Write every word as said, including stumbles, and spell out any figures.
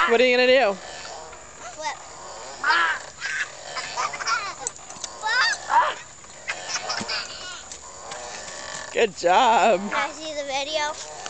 What are you gonna do? Flip. Good job. Can I see the video?